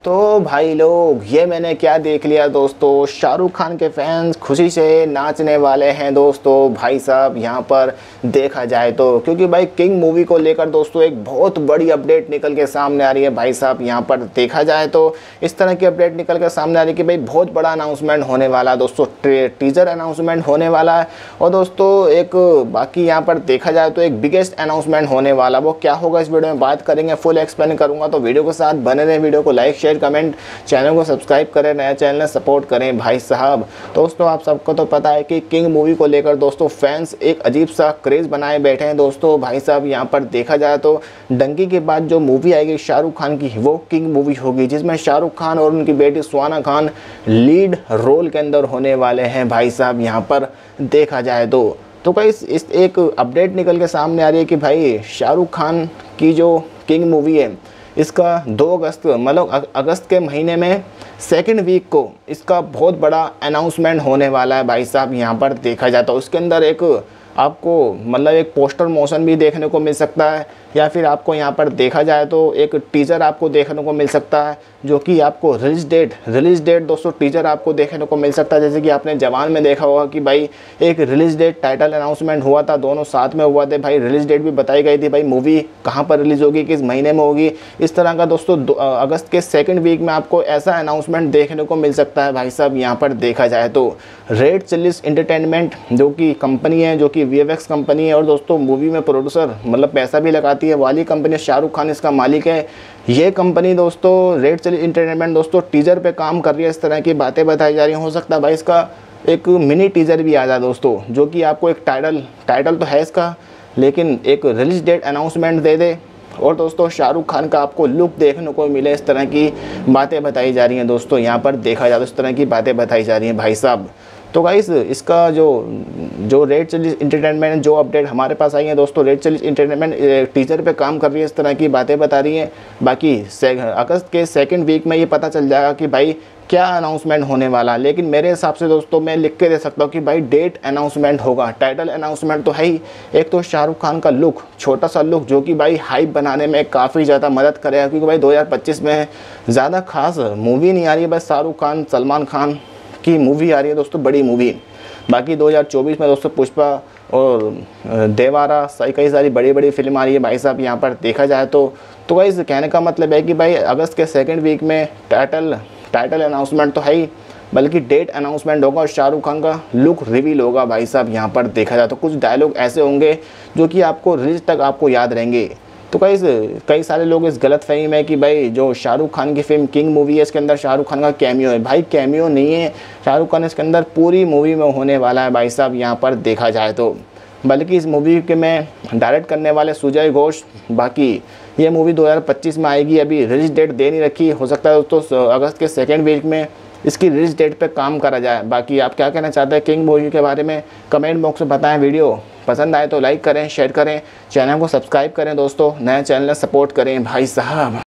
तो भाई लोग ये मैंने क्या देख लिया दोस्तों, शाहरुख खान के फैंस खुशी से नाचने वाले हैं दोस्तों। भाई साहब यहाँ पर देखा जाए तो क्योंकि भाई किंग मूवी को लेकर दोस्तों एक बहुत बड़ी अपडेट निकल के सामने आ रही है। भाई साहब यहाँ पर देखा जाए तो इस तरह की अपडेट निकल कर सामने आ रही है कि भाई बहुत बड़ा अनाउंसमेंट होने वाला है दोस्तों, टीजर अनाउंसमेंट होने वाला है। और दोस्तों एक बाकी यहाँ पर देखा जाए तो एक बिगेस्ट अनाउंसमेंट होने वाला, वो क्या होगा इस वीडियो में बात करेंगे, फुल एक्सप्लेन करूँगा। तो वीडियो के साथ बने रहें, वीडियो को लाइक शेयर कमेंट, चैनल को सब्सक्राइब करें, नया चैनल सपोर्ट करें भाई साहब। दोस्तों आप सबको तो पता है कि किंग मूवी को लेकर दोस्तों फैंस एक अजीब सा क्रेज़ बनाए बैठे हैं दोस्तों। भाई साहब यहाँ पर देखा जाए तो डंकी के बाद जो मूवी आएगी शाहरुख खान की, वो किंग मूवी होगी, जिसमें शाहरुख खान और उनकी बेटी सुहाना खान लीड रोल के अंदर होने वाले हैं। भाई साहब यहाँ पर देखा जाए तो कई इस एक अपडेट निकल के सामने आ रही है कि भाई शाहरुख खान की जो किंग मूवी है इसका 2 अगस्त मतलब अगस्त के महीने में सेकंड वीक को इसका बहुत बड़ा अनाउंसमेंट होने वाला है। भाई साहब यहाँ पर देखा जाता है उसके अंदर एक आपको मतलब एक पोस्टर मोशन भी देखने को मिल सकता है, या फिर आपको यहाँ पर देखा जाए तो एक टीज़र आपको देखने को मिल सकता है, जो कि आपको रिलीज़ डेट दोस्तों टीज़र आपको देखने को मिल सकता है। जैसे कि आपने जवान में देखा होगा कि भाई एक रिलीज़ डेट टाइटल अनाउंसमेंट हुआ था, दोनों साथ में हुआ थे भाई, रिलीज़ डेट भी बताई गई थी भाई मूवी कहाँ पर रिलीज़ होगी, किस महीने में होगी। इस तरह का दोस्तों अगस्त के सेकेंड वीक में आपको ऐसा अनाउंसमेंट देखने को मिल सकता है। भाई साहब यहाँ पर देखा जाए तो रेड चिलीज एंटरटेनमेंट जो कि कंपनी है, जो कि VFX कंपनी है और दोस्तों मूवी में प्रोड्यूसर मतलब पैसा भी लगाती है वाली कंपनी, शाहरुख खान इसका मालिक है। ये कंपनी दोस्तों रेड चिलीज एंटरटेनमेंट दोस्तों टीज़र पे काम कर रही है, इस तरह की बातें बताई जा रही हैं। हो सकता है भाई इसका एक मिनी टीज़र भी आ जाए दोस्तों, जो कि आपको एक टाइटल तो है इसका, लेकिन एक रिलीज डेट अनाउंसमेंट दे दे और दोस्तों शाहरुख खान का आपको लुक देखने को मिले, इस तरह की बातें बताई जा रही हैं दोस्तों। यहाँ पर देखा जाए तो इस तरह की बातें बताई जा रही हैं भाई साहब। तो गाइस इसका जो रेड चिलीज एंटरटेनमेंट जो अपडेट हमारे पास आई है दोस्तों, रेड चिलीज एंटरटेनमेंट टीज़र पे काम कर रही है, इस तरह की बातें बता रही हैं। बाकी अगस्त के सेकंड वीक में ये पता चल जाएगा कि भाई क्या अनाउंसमेंट होने वाला। लेकिन मेरे हिसाब से दोस्तों मैं लिख के दे सकता हूँ कि भाई डेट अनाउंसमेंट होगा, टाइटल अनाउंसमेंट तो है ही। एक तो शाहरुख खान का लुक, छोटा सा लुक, जो कि भाई हाइप बनाने में काफ़ी ज़्यादा मदद करेगा, क्योंकि भाई 2025 में ज़्यादा खास मूवी नहीं आ रही है, बस शाहरुख खान सलमान खान की मूवी आ रही है दोस्तों, बड़ी मूवी। बाकी 2024 में दोस्तों पुष्पा और देवारा कई सारी बड़ी फिल्म आ रही है भाई साहब यहाँ पर देखा जाए तो भाई कहने का मतलब है कि भाई अगस्त के सेकंड वीक में टाइटल अनाउंसमेंट तो है ही, बल्कि डेट अनाउंसमेंट होगा और शाहरुख खान का लुक रिवील होगा भाई साहब यहाँ पर देखा जाए तो। कुछ डायलॉग ऐसे होंगे जो कि आपको रिलीज तक आपको याद रहेंगे। तो कई सारे लोग इस गलत फहमी में कि भाई जो शाहरुख खान की फिल्म किंग मूवी है इसके अंदर शाहरुख खान का कैमियो है। भाई कैमियो नहीं है, शाहरुख खान इसके अंदर पूरी मूवी में होने वाला है भाई साहब यहाँ पर देखा जाए तो। बल्कि इस मूवी के में डायरेक्ट करने वाले सुजय घोष। बाकी ये मूवी 2025 में आएगी, अभी रिलीज डेट दे नहीं रखी, हो सकता है दोस्तों अगस्त के सेकेंड वीक में इसकी रिलीज डेट पे काम करा जाए। बाकी आप क्या कहना चाहते हैं किंग मूवी के बारे में कमेंट बॉक्स में बताएं। वीडियो पसंद आए तो लाइक करें, शेयर करें, चैनल को सब्सक्राइब करें दोस्तों, नया चैनल सपोर्ट करें भाई साहब।